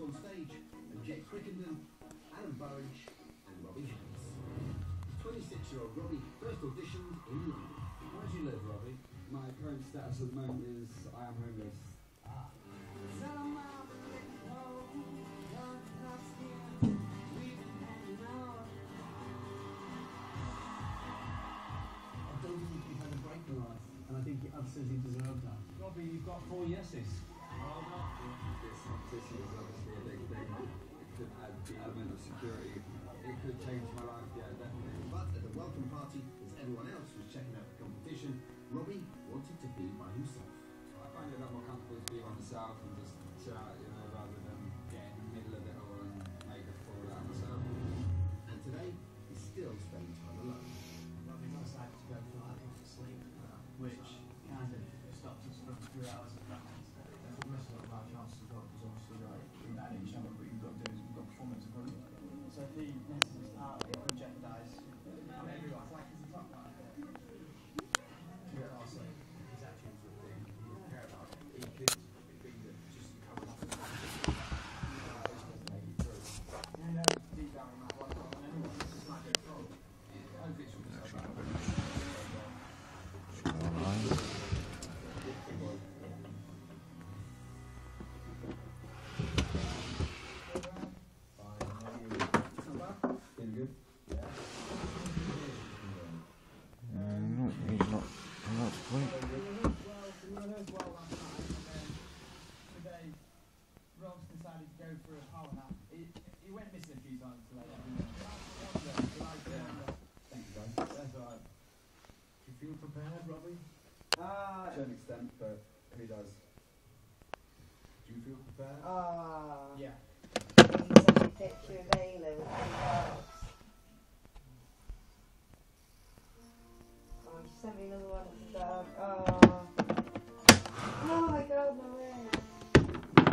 on stage are Jake Crickenden, Adam Burridge and Robbie Hayes. 26-year-old Robbie first auditioned in London. Where do you live, Robbie? My current status at the moment is I am homeless. I don't think you've had a break in life, and I think you absolutely deserve that. Robbie, you've got 4 yeses. Well, this competition is obviously a big thing. It could add the element of security. It could change my life, yeah, definitely. But at the welcome party, as everyone else was checking out the competition, Robbie wanted to be by himself. I find it a lot more comfortable to be by myself and just chill out, you know, rather than get in the middle of it all and make a fool out of myself. And today, he's still spending time alone. Robbie decided to go for like half sleep, which kind of stopped us from 3 hours of practice. That's what messed up our chances as well, because obviously like in that each other, what you've got to do is you've got performance in front of you. So if he messes us out, it could jeopardise everyone's like his top line. Yeah, also his actions would be you care about it. He could be that just coming off the make it through. You know, deep down in that one, anyone, it's not good for all. Hopefully it's from himself out. Today, Rob's decided to go for a power nap. He went missing a few times today. Thank you, guys. That's alright. Do you feel prepared, Robbie? To an extent, but who does? Do you feel prepared? Yeah. You sent a picture of Ayla with two dogs. Oh, she sent me another one of the dog. Oh. Oh my god, my leg.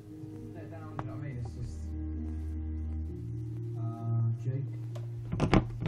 Jake?